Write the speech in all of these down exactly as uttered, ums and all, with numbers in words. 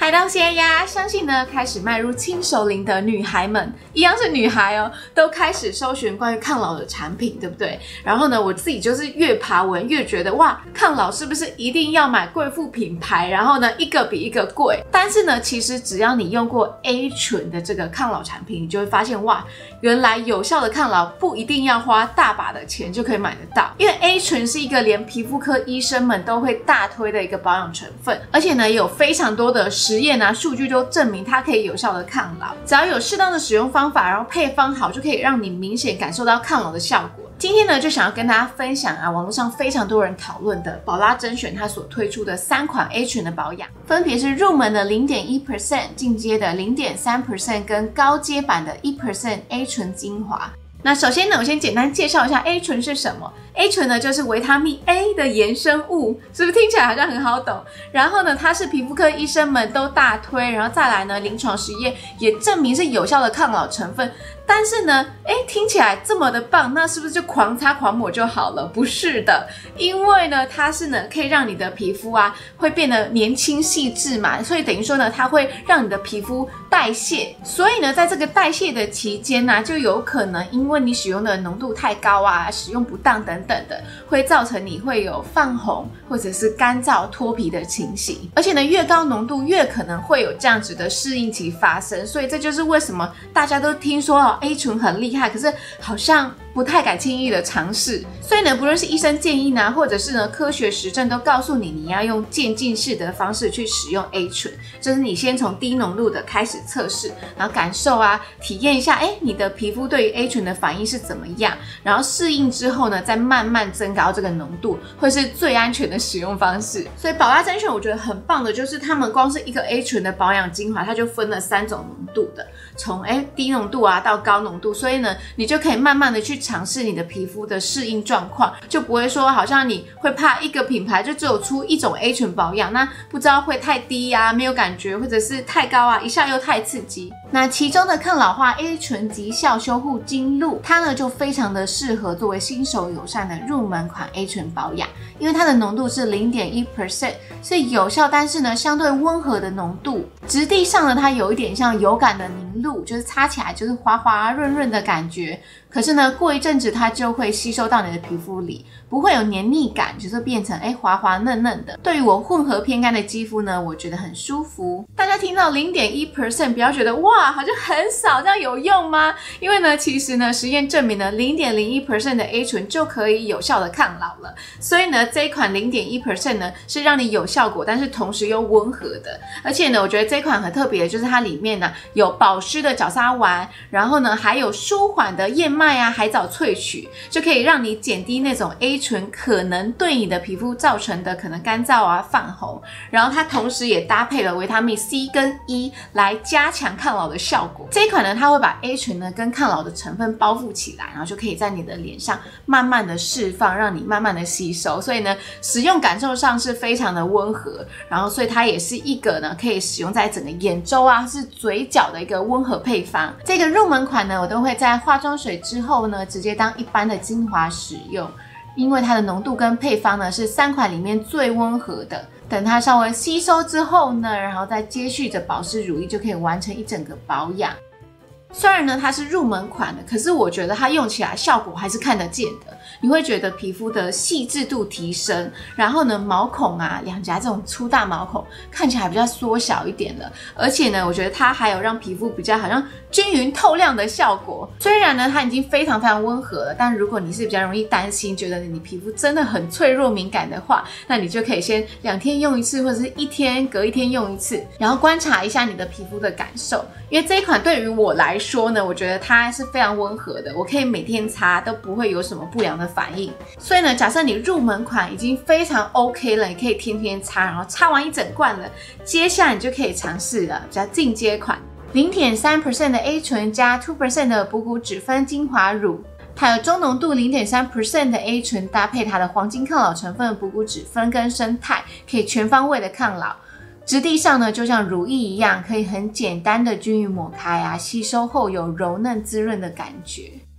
来到现在呀，相信呢开始迈入轻熟龄的女孩们，一样是女孩哦，都开始搜寻关于抗老的产品，对不对？然后呢，我自己就是越爬文越觉得哇，抗老是不是一定要买贵妇品牌？然后呢，一个比一个贵。但是呢，其实只要你用过 A 醇的这个抗老产品，你就会发现哇，原来有效的抗老不一定要花大把的钱就可以买得到，因为 A 醇是一个连皮肤科医生们都会大推的一个保养成分，而且呢，有非常多的实验啊、数据都证明它可以有效的抗老。只要有适当的使用方法，然后配方好，就可以让你明显感受到抗老的效果。今天呢，就想要跟大家分享啊，网络上非常多人讨论的宝拉甄选它所推出的三款 A 醇的保养，分别是入门的 零点一 percent、进阶的 零点三 percent 跟高阶版的 百分之一 A 醇精华。那首先呢，我先简单介绍一下 A 醇是什么。A 醇呢，就是维他命 A 的衍生物，是不是听起来好像很好懂？然后呢，它是皮肤科医生们都大推，然后再来呢，临床实验也证明是有效的抗老成分。但是呢，哎，听起来这么的棒，那是不是就狂擦狂抹就好了？不是的，因为呢，它是呢可以让你的皮肤啊会变得年轻细致嘛，所以等于说呢，它会让你的皮肤代谢，所以呢，在这个代谢的期间呢、啊，就有可能因为你使用的浓度太高啊，使用不当等等的，会造成你会有泛红或者是干燥脱皮的情形。而且呢，越高浓度越可能会有这样子的适应期发生，所以这就是为什么大家都听说哦 A 醇很厉害，可是好像不太敢轻易的尝试。所以呢，不论是医生建议呢，或者是呢科学实证都告诉你，你要用渐进式的方式去使用 A 醇，就是你先从低浓度的开始测试，然后感受啊，体验一下，哎，你的皮肤对于 A 醇的反应是怎么样，然后适应之后呢，再慢慢增高这个浓度，会是最安全的使用方式。所以宝拉甄选我觉得很棒的，就是他们光是一个 A 醇的保养精华，它就分了三种浓度的，从哎低浓度啊到高浓度，所以呢，你就可以慢慢的去尝试你的皮肤的适应状况，就不会说好像你会怕一个品牌就只有出一种 A 醇保养，那不知道会太低啊，没有感觉，或者是太高啊，一下又太刺激。那其中的抗老化 A 醇极效修护精露，它呢就非常的适合作为新手友善的入门款 A 醇保养，因为它的浓度是 零点一 percent， 是有效但是呢相对温和的浓度。质地上呢，它有一点像有感的凝露，就是擦起来就是滑滑润润的感觉。可是呢，过一阵子它就会吸收到你的皮肤里，不会有黏腻感，就是变成哎滑滑嫩嫩的。对于我混合偏干的肌肤呢，我觉得很舒服。大家听到 零点一 percent 不要觉得哇好像很少，这样有用吗？因为呢，其实呢，实验证明呢 零点零一 percent 的 A 醇就可以有效的抗老了。所以呢，这一款 零点一 percent 呢是让你有效果，但是同时又温和的。而且呢，我觉得这款很特别的就是它里面呢有保湿的角鲨烷，然后呢还有舒缓的燕麦啊、海藻萃取，就可以让你减低那种 A 醇可能对你的皮肤造成的可能干燥啊、泛红。然后它同时也搭配了维他命 C 跟 E 来加强抗老的效果。这一款呢，它会把 A 醇呢跟抗老的成分包覆起来，然后就可以在你的脸上慢慢的释放，让你慢慢的吸收。所以呢，使用感受上是非常的温和，然后所以它也是一个呢可以使用在整个眼周啊、是嘴角的一个温和配方。这个入门款呢，我都会在化妆水之后呢直接当一般的精华使用，因为它的浓度跟配方呢是三款里面最温和的。等它稍微吸收之后呢，然后再接续着保湿乳液，就可以完成一整个保养。虽然呢它是入门款的，可是我觉得它用起来效果还是看得见的。你会觉得皮肤的细致度提升，然后呢毛孔啊、两颊这种粗大毛孔看起来比较缩小一点了。而且呢，我觉得它还有让皮肤比较好像均匀透亮的效果。虽然呢它已经非常非常温和了，但如果你是比较容易担心，觉得你皮肤真的很脆弱敏感的话，那你就可以先两天用一次，或者是一天隔一天用一次，然后观察一下你的皮肤的感受。因为这一款对于我来说呢，我觉得它是非常温和的，我可以每天擦都不会有什么不良的反应。所以呢，假设你入门款已经非常 OK 了，你可以天天擦，然后擦完一整罐了，接下来你就可以尝试了比较进阶款 零点三 percent 的 A 醇加 百分之二 的补骨脂分精华乳。它有中浓度 零点三 percent 的 A 醇，搭配它的黄金抗老成分补骨脂分跟生态，可以全方位的抗老。质地上呢，就像乳液一样，可以很简单的均匀抹开啊，吸收后有柔嫩滋润的感觉。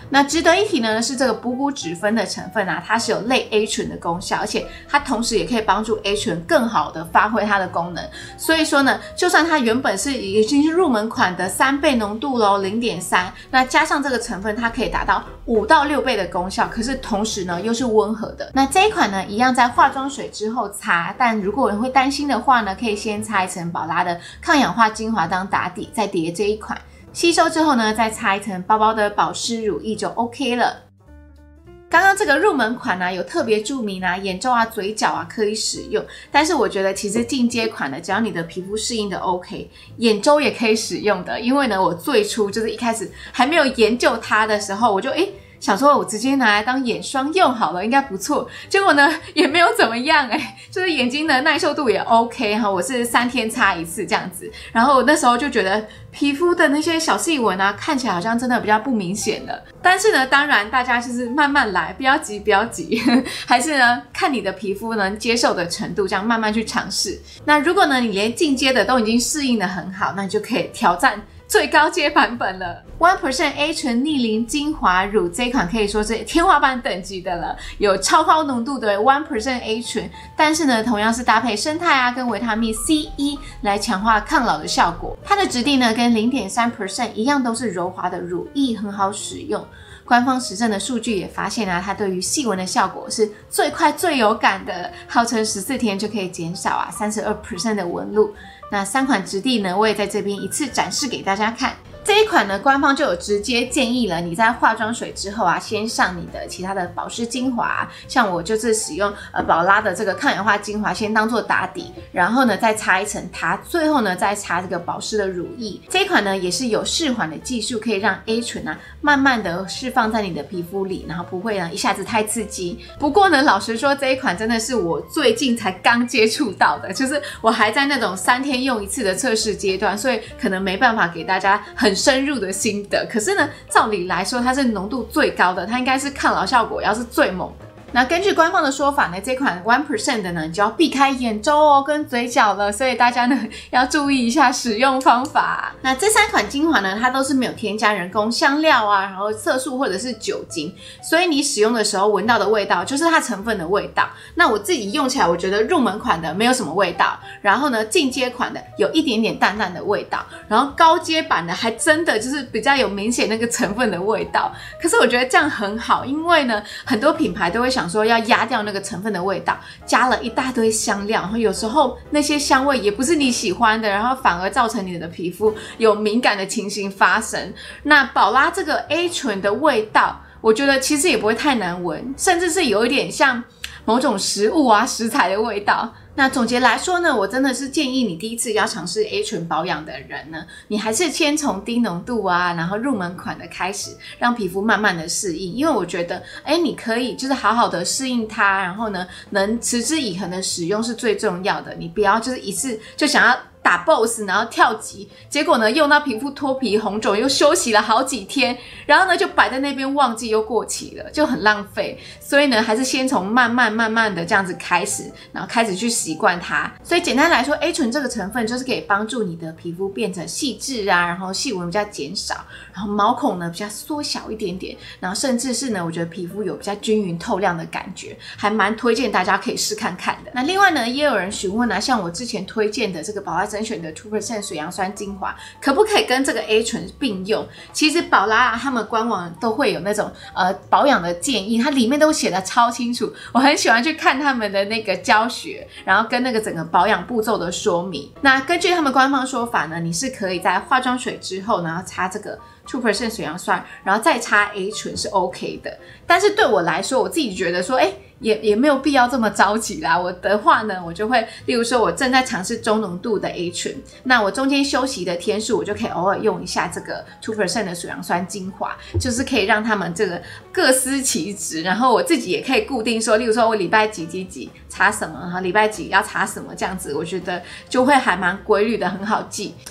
那值得一提呢是这个补骨脂分的成分啊，它是有类 A 醇的功效，而且它同时也可以帮助 A 醇更好的发挥它的功能。所以说呢，就算它原本是已经是入门款的三倍浓度咯 零点三， 那加上这个成分，它可以达到五到六倍的功效，可是同时呢又是温和的。那这一款呢，一样在化妆水之后擦，但如果你会担心的话呢，可以先擦一层宝拉的抗氧化精华当打底，再叠这一款。吸收之后呢，再擦一层薄薄的保湿乳液就 OK 了。刚刚这个入门款呢，有特别注明啊，眼周啊、嘴角啊可以使用，但是我觉得其实进阶款呢，只要你的皮肤适应的 OK， 眼周也可以使用的。因为呢，我最初就是一开始还没有研究它的时候，我就诶想说我直接拿来当眼霜用好了，应该不错。结果呢也没有怎么样哎、欸，就是眼睛的耐受度也 OK 哈，我是三天擦一次这样子。然后我那时候就觉得皮肤的那些小细纹啊，看起来好像真的比较不明显了。但是呢，当然大家就是慢慢来，不要急，不要急，还是呢看你的皮肤能接受的程度，这样慢慢去尝试。那如果呢你连进阶的都已经适应的很好，那你就可以挑战最高阶版本了。 百分之一 A 醇逆龄精华乳这一款可以说是天花板等级的了，有超高浓度的 百分之一 A 醇，但是呢同样是搭配生态啊跟维他命 C 一 来强化抗老的效果。它的质地呢跟 零点三 一样，都是柔滑的乳液，很好使用。官方实证的数据也发现啊，它对于细纹的效果是最快最有感的，号称十四天就可以减少啊 百分之三十二 的纹路。那三款质地呢，我也在这边一次展示给大家看。这一款呢，官方就有直接建议了，你在化妆水之后啊，先上你的其他的保湿精华，像我就是使用呃宝拉的这个抗氧化精华，先当做打底，然后呢再擦一层它，最后呢再擦这个保湿的乳液。这一款呢也是有释缓的技术，可以让 A 醇啊慢慢的释放在你的皮肤里，然后不会呢一下子太刺激。不过呢，老实说这一款真的是我最近才刚接触到的，就是我还在那种三天用一次的测试阶段，所以可能没办法给大家很深入的心得。可是呢，照理来说它是浓度最高的，它应该是抗老效果要是最猛的。那根据官方的说法呢，这款 百分之一 的呢，你就要避开眼周哦跟嘴角了，所以大家呢要注意一下使用方法。那这三款精华呢，它都是没有添加人工香料啊，然后色素或者是酒精，所以你使用的时候闻到的味道就是它成分的味道。那我自己用起来，我觉得入门款的没有什么味道，然后呢进阶款的有一点点淡淡的味道，然后高阶版的还真的就是比较有明显那个成分的味道。可是我觉得这样很好，因为呢很多品牌都会想想说要压掉那个成分的味道，加了一大堆香料，然后有时候那些香味也不是你喜欢的，然后反而造成你的皮肤有敏感的情形发生。那宝拉这个 A 醇的味道，我觉得其实也不会太难闻，甚至是有一点像某种食物啊食材的味道。那总结来说呢，我真的是建议你第一次要尝试 A 醇保养的人呢，你还是先从低浓度啊，然后入门款的开始，让皮肤慢慢的适应。因为我觉得，哎，你可以就是好好的适应它，然后呢，能持之以恒的使用是最重要的。你不要就是一次就想要打 boss 然后跳级，结果呢用到皮肤脱皮红肿，又休息了好几天，然后呢就摆在那边忘记又过期了，就很浪费。所以呢还是先从慢慢慢慢的这样子开始，然后开始去习惯它。所以简单来说 A 醇这个成分就是可以帮助你的皮肤变成细致啊，然后细纹比较减少，然后毛孔呢比较缩小一点点，然后甚至是呢我觉得皮肤有比较均匀透亮的感觉，还蛮推荐大家可以试看看的。那另外呢也有人询问啊，像我之前推荐的这个宝拉甄选的 百分之二 水杨酸精华可不可以跟这个 A 醇并用？其实宝拉啊他们官网都会有那种呃保养的建议，它里面都写的超清楚，我很喜欢去看他们的那个教学，然后跟那个整个保养步骤的说明。那根据他们官方说法呢，你是可以在化妆水之后然后擦这个百分之二 水杨酸，然后再擦 A 醇是 OK 的。但是对我来说，我自己觉得说哎也也没有必要这么着急啦。我的话呢，我就会例如说我正在尝试中浓度的 A 醇，那我中间休息的天数，我就可以偶尔用一下这个 百分之二 的水杨酸精华，就是可以让他们这个各司其职。然后我自己也可以固定说，例如说我礼拜几几几擦什么，然后礼拜几要擦什么，这样子我觉得就会还蛮规律的，很好记。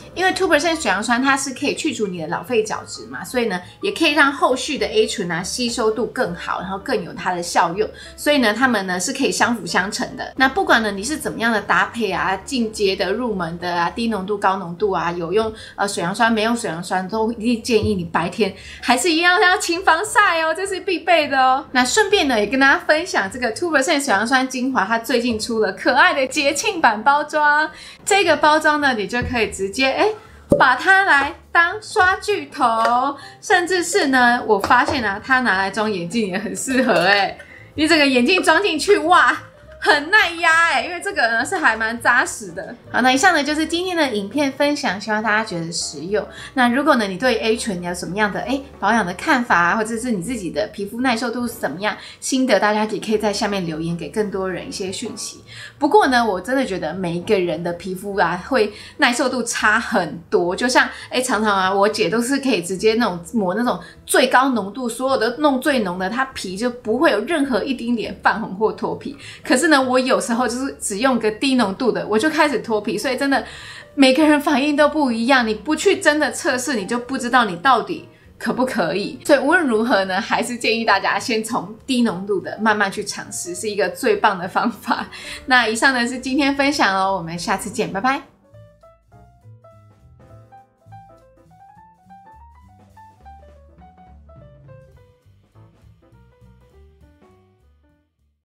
因为 two percent 水杨酸它是可以去除你的老废角质嘛，所以呢也可以让后续的 A 醇啊吸收度更好，然后更有它的效用，所以呢它们呢是可以相辅相成的。那不管呢你是怎么样的搭配啊，进阶的、入门的啊、低浓度、高浓度啊，有用呃水杨酸没用水杨酸，都一定建议你白天还是一样要勤防晒哦，这是必备的哦。那顺便呢也跟大家分享这个 two percent 水杨酸精华，它最近出了可爱的节庆版包装，这个包装呢你就可以直接哎把它来当刷具头，甚至是呢我发现啊它拿来装眼镜也很适合哎，你整个眼镜装进去哇很耐压哎，因为这个呢是还蛮扎实的。好，那以上呢就是今天的影片分享，希望大家觉得实用。那如果呢你对 A 醇有什么样的哎保养的看法啊，或者是你自己的皮肤耐受度是怎么样，心得大家也可以在下面留言，给更多人一些讯息。不过呢我真的觉得每一个人的皮肤啊会耐受度差很多，就像哎常常啊我姐都是可以直接那种抹那种最高浓度，所有的弄最浓的，她皮就不会有任何一丁点泛红或脱皮。可是呢我有时候就是只用个低浓度的我就开始脱皮，所以真的每个人反应都不一样，你不去真的测试你就不知道你到底可不可以。所以无论如何呢还是建议大家先从低浓度的慢慢去尝试，是一个最棒的方法。那以上呢是今天分享哦，我们下次见，拜拜。